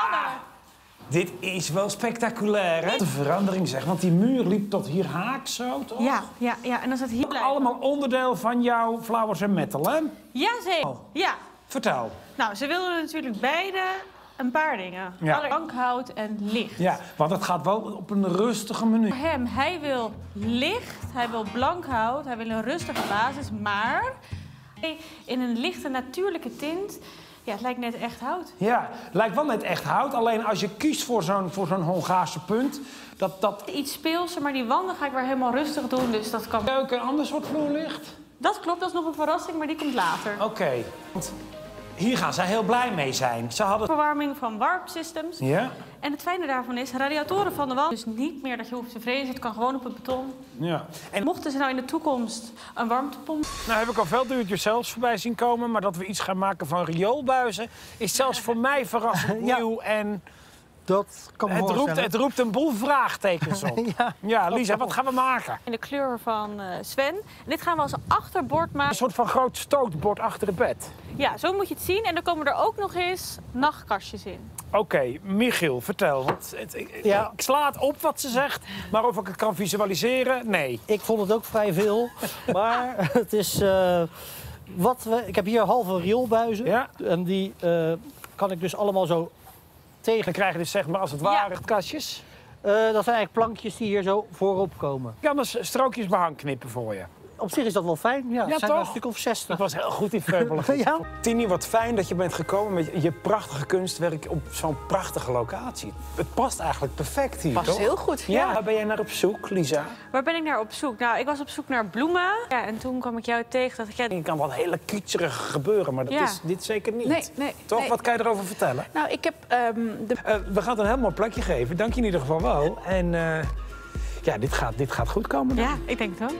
spannen. Dit is wel spectaculair, hè? De verandering, zeg. Want die muur liep tot hier haaks zo, toch? Ja. En dan staat hier blijven. Allemaal onderdeel van jouw Flowers and Metal, hè? Jazeker. Ja. Vertel. Nou, ze wilden natuurlijk beide een paar dingen. Ja. Blankhout en licht. Ja, want het gaat wel op een rustige manier. Voor hem, hij wil licht, hij wil blankhout, hij wil een rustige basis, maar in een lichte natuurlijke tint. Ja, het lijkt net echt hout. Ja, lijkt wel net echt hout. Alleen als je kiest voor zo'n Hongaarse punt, dat... Iets speelser, maar die wanden ga ik weer helemaal rustig doen, dus dat kan... Ook een ander soort vloerlicht? Dat klopt, dat is nog een verrassing, maar die komt later. Oké. Want hier gaan zij heel blij mee zijn. Ze hadden... Verwarming van warp systems. Ja? En het fijne daarvan is, radiatoren van de wand. Dus niet meer dat je hoeft te vrezen, het kan gewoon op het beton. Ja. En mochten ze nou in de toekomst een warmtepomp... Nou heb ik al veel do-it-yourselfs voorbij zien komen, maar dat we iets gaan maken van rioolbuizen is zelfs voor mij verrassend nieuw en... Dat kan me voorstellen. Het roept een boel vraagtekens op. Ja, Lisa, wat gaan we maken? In de kleur van Sven. En dit gaan we als achterbord maken. Een soort van groot stootbord achter het bed. Ja, zo moet je het zien. En dan komen er ook nog eens nachtkastjes in. Oké, Michiel, vertel. Want ik sla het op wat ze zegt, maar of ik het kan visualiseren, nee. Ik vond het ook vrij veel, maar het is... ik heb hier halve rioolbuizen. Ja. En die kan ik dus allemaal zo tegen... Dan krijg je dus zeg maar als het ware kastjes. Dat zijn eigenlijk plankjes die hier zo voorop komen. Ik kan dus strookjes behang knippen voor je. Op zich is dat wel fijn. Ja, het zijn er een stuk of 60. Dat was heel goed in Veubelen. Ja. Tini, wat fijn dat je bent gekomen met je prachtige kunstwerk op zo'n prachtige locatie. Het past eigenlijk perfect hier, Past toch? heel goed, Ja. Waar ben jij naar op zoek, Lisa? Waar ben ik naar op zoek? Nou, ik was op zoek naar bloemen. Ja, en toen kwam ik jou tegen. Dat ik, Het kan wel hele kitscherig gebeuren, maar dat is dit zeker niet. Nee. Toch? Nee. Wat kan je erover vertellen? Nou, ik heb We gaan het een heel mooi plekje geven. Dank je in ieder geval wel. En dit gaat goed komen dan. Ja, ik denk het wel.